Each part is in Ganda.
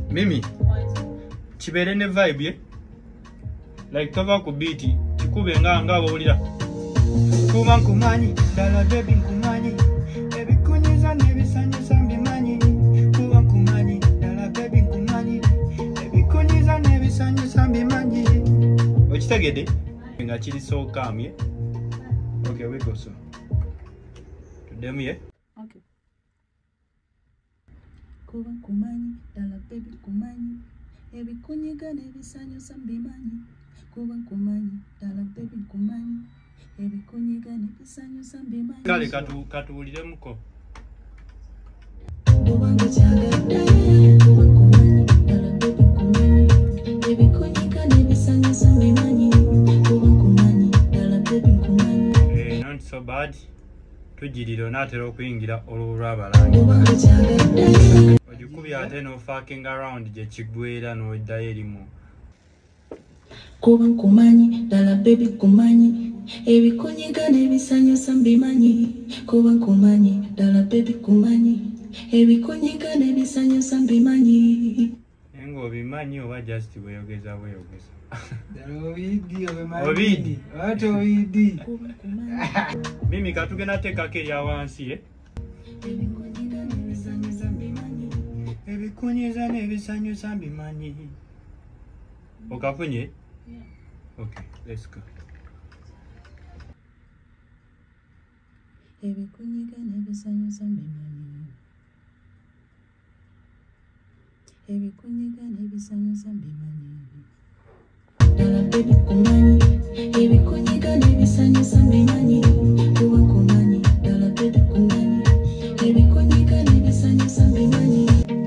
Mimi kibere ne vibe ye like tova ku beat kikube nga bawulira kuba nkumanyi dala baby nkumanyi ebikunyiza nebisanyusa mbimanyi kuba nkumanyi dala baby nkumanyi ebikunyiza nebisanyusa mbimanyi okitegedde nga kiri so calm ye. Okay, we go so tudemu ye. Okay. Kuba nkumanyi dala baby nkumanyi ebikunyiga nebisanyusa mbimanyi kuba nkumanyi dala baby nkumanyi ebikunyiga nebisanyusa mbimanyi. Kale katuwuliremuko. Kubanga kyagadde kuba nkumanyi dala baby nkumanyi ebikunyiga nebisanyusa mbimanyi kuba nkumanyi dala baby nkumanyi. Not so bad. Tujiriro natera okuyingira olw'abalangi. Ogikubya ate no fucking around gye kigwera n'oddayo erimu. Kuba nkumanyi dala baby nkumanyi ebikunyiga nebisanyusa mbimanyi kuba nkumanyi dala baby nkumanyi ebikunyiga nebisanyusa mbimanyi. Ngo obimanyi oba just bweyogeza. Obidi. What obidi? Mimi katugenda tekako erya wansi ye. Ebikunyiza nebisanyusa mbimanyi. Okafunye? Okay, let's go. Ebikunyiga nebisanyusa mbimanyi ebikunyiga nebisanyusa mbimanyi dala baby nkumanyi ebikunyiga nebisanyusa mbimanyi kuba nkumanyi dala baby nkumanyi ebikunyiga nebisanyusa mbimanyi.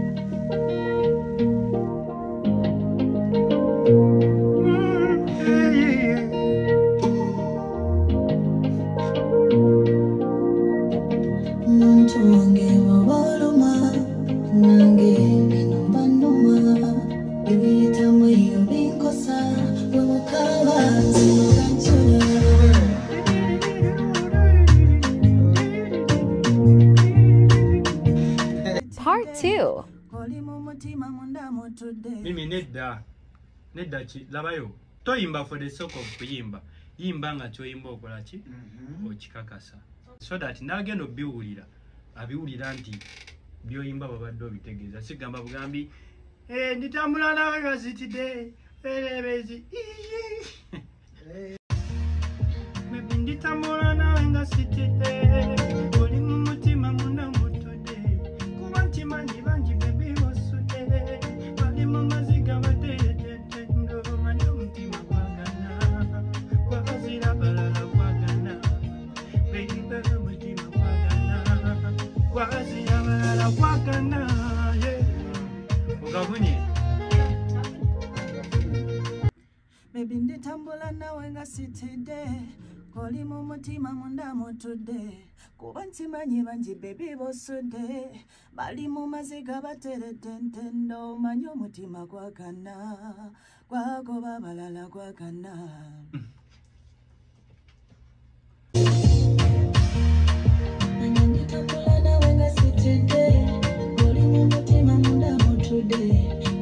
Part 2. Mimi nedda ki labayo toyimba for the sake of kuyimba yimba nga kyoyimba okola ki okikakasa so that nagenda obiwulira abiwulira nti byoyimba babadde obitegeeza sigamba bugambi nditambula nawe nga zitidde erebezi maybe nditambula nawe nga zitidde oli mu mutima munda mutudde kuba ntimanyi bangi bebi bosudde bali mu maziga bateetedde ng'omanyi omutima gwagana gwazira balala gwagana bebi omutima gwagana gwazira balala gwagana ogabunye Maybe nditambula nawe nga sitidde oli mu mutima munda mutudde kuba ntimanyi bangi bebi bosudde bali mu maziga bateredde ntendo omanyi omutima gwagana gwagoba balala gwagana. Nditambula nawe nga sitidde oli mu mutima munda mutudde